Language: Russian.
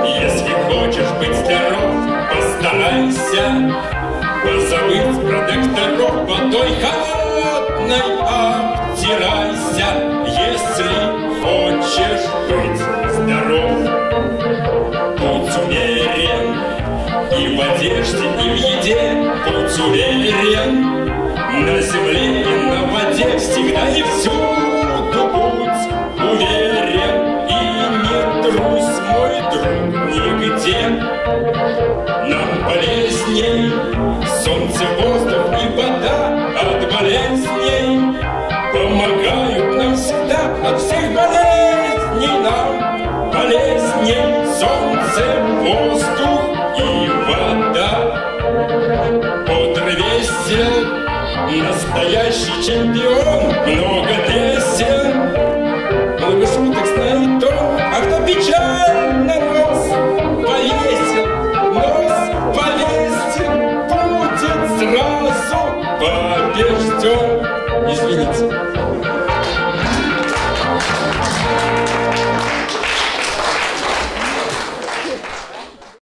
Если хочешь быть здоров, постарайся позабыть про докторов, водой холодной обтирайся. Если хочешь быть здоров, будь уверен и в одежде, и в еде, будь уверен. На земле и на воде всегда и всюду будь уверен. И не трусь, мой друг, нигде. Нам болезней солнце, воздух и вода. От болезней помогают нам всегда. От всех болезней нам болезней солнце, воздух и вода. Бодр, весел, настоящий чемпион, много песен, много шуток знает он. А кто печально нос повесил, будет сразу побежден. Извините.